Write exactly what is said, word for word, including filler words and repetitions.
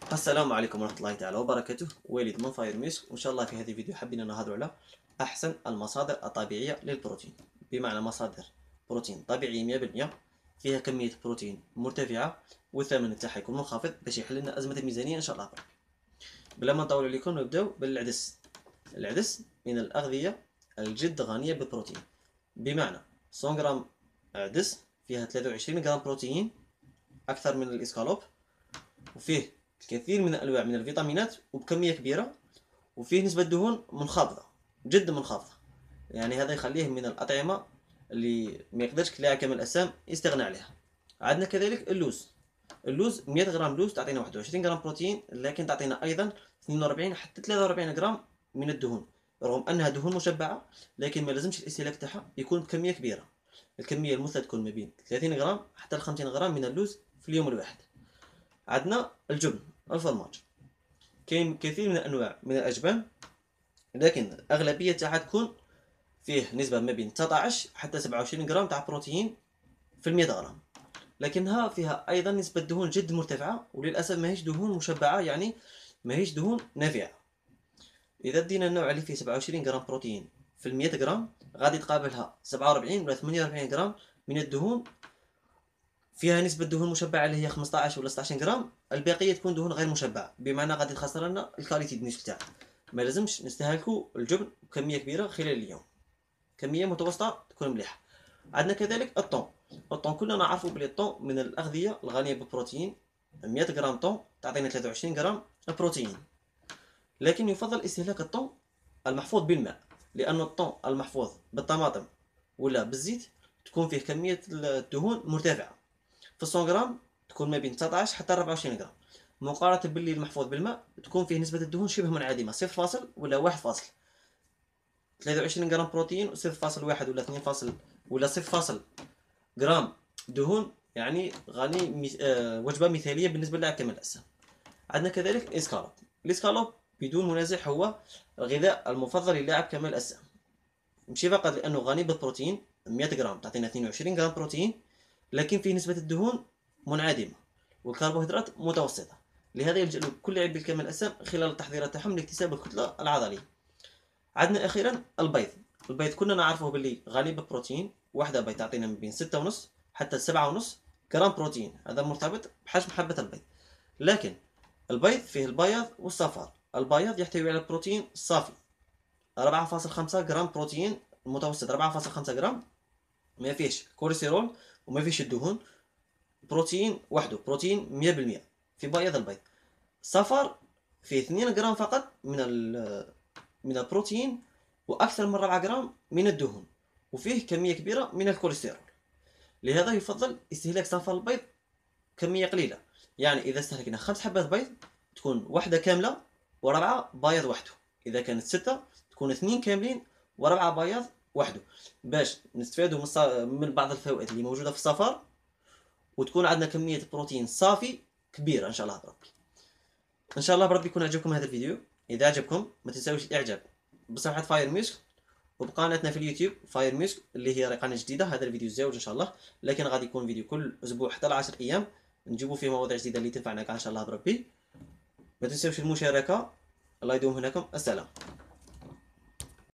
السلام عليكم ورحمة الله تعالى وبركاته. والد من فاير ميسك، وإن شاء الله في هذه الفيديو حابين نهضروا على أحسن المصادر الطبيعية للبروتين. بمعنى مصادر بروتين طبيعية مية بالمية فيها كمية بروتين مرتفعة والثمن تاعها يكون منخفض باش يحل لنا أزمة الميزانية إن شاء الله. بلا ما نطول عليكم نبداو بالعدس. العدس من الأغذية الجد غنية بالبروتين، بمعنى مية غرام عدس فيها ثلاثة وعشرين غرام بروتين أكثر من الإسكالوب، وفيه الكثير من الأنواع من الفيتامينات وبكمية كبيرة، وفيه نسبة دهون منخفضة جدا منخفضة. يعني هذا يخليه من الأطعمة اللي ما يقدرش كلاعب كمال الأجسام يستغنى عليها. عندنا كذلك اللوز. اللوز مية غرام لوز تعطينا واحد وعشرين غرام بروتين، لكن تعطينا أيضا اثنين وأربعين حتى ثلاثة وأربعين غرام من الدهون. رغم أنها دهون مشبعة، لكن ما لازمش الاستهلاك تاعها يكون بكمية كبيرة. الكمية المثلى تكون ما بين ثلاثين غرام حتى خمسين غرام من اللوز في اليوم الواحد. عندنا الجبن الفرماج، كاين كثير من الانواع من الاجبان، لكن الاغلبيه تاعها تكون فيه نسبه ما بين تسعطاش حتى سبعة وعشرين غرام تاع بروتين في المية غرام، لكنها فيها ايضا نسبه دهون جد مرتفعه، وللاسف ماهيش دهون مشبعه، يعني ماهيش دهون نافعه. اذا دينا النوع اللي فيه سبعة وعشرين غرام بروتين في المية غرام، غادي تقابلها سبعة وأربعين ولا ثمانية وأربعين غرام من الدهون فيها نسبة دهون مشبعة اللي هي خمسطاش ولا ستطاش غرام، الباقية تكون دهون غير مشبعة، بمعنى غادي تخسر لنا الكاليتي دنيش تاعها. ما لازمش نستهلكوا الجبن بكمية كبيرة خلال اليوم، كمية متوسطة تكون مليحة. عندنا كذلك الطون. الطون كلنا نعرفوا بلي الطون من الأغذية الغنية بالبروتين. مية غرام طون تعطينا ثلاثة وعشرين غرام البروتين، لكن يفضل استهلاك الطون المحفوظ بالماء، لأن الطون المحفوظ بالطماطم ولا بالزيت تكون فيه كمية الدهون مرتفعة. في مية غرام تكون ما بين تسعطاش حتى أربعة وعشرين غرام، مقارنة باللي المحفوظ بالماء تكون فيه نسبة الدهون شبه منعدمة، صفر فاصل ولا واحد فاصل. ثلاثة وعشرين غرام بروتين وصفر فاصل واحد ولا اثنين فاصل ولا صفر فاصل غرام دهون، يعني غني مي... آه وجبة مثالية بالنسبة للاعب كمال الأجسام. عندنا كذلك الإسكالوب. الإسكالوب بدون منازع هو الغذاء المفضل للاعب كمال الأجسام، ماشي فقط لأنه غني بالبروتين. مية غرام تعطينا اثنين وعشرين غرام بروتين، لكن فيه نسبة الدهون منعدمة والكربوهيدرات متوسطة، لهذا يلجأ له كل لاعب بالكمال الأجسام خلال التحضيرات تاعهم لاكتساب الكتلة العضلية. عندنا أخيرا البيض. البيض كنا نعرفه باللي غني بالبروتين، واحدة بيض تعطينا من بين ستة ونص حتى سبعة ونص غرام بروتين، هذا مرتبط بحجم حبة البيض. لكن البيض فيه البياض والصفار. البياض يحتوي على البروتين الصافي أربعة فاصل خمسة غرام بروتين متوسط، أربعة فاصل خمسة غرام، ما فيهش كوليسترول وما فيهش الدهون، بروتين وحده، بروتين مية بالمية في بياض البيض. الصفار فيه اثنين غرام فقط من من البروتين واكثر من أربعة غرام من الدهون، وفيه كميه كبيره من الكوليسترول. لهذا يفضل استهلاك صفار البيض كميه قليله، يعني اذا استهلكنا خمس حبات بيض تكون واحده كامله وربعه بياض وحده، اذا كانت ستة تكون اثنين كاملين وربعه بياض وحده، باش نستفادوا من بعض الفوائد اللي موجوده في الصفار، وتكون عندنا كميه بروتين صافي كبيره ان شاء الله بربي. ان شاء الله بربي يكون عجبكم هذا الفيديو. اذا عجبكم ما تنساوش الاعجاب بصفحه فاير ميسك، وبقناتنا في اليوتيوب فاير ميسك اللي هي قناه جديده. هذا الفيديو الزوج ان شاء الله، لكن غادي يكون فيديو كل اسبوع حتى عشرة ايام نجيبوا فيه مواضيع جديده اللي تنفعنا ان شاء الله بربي. ما تنساوش المشاركه. الله يدوم هناكم. السلام.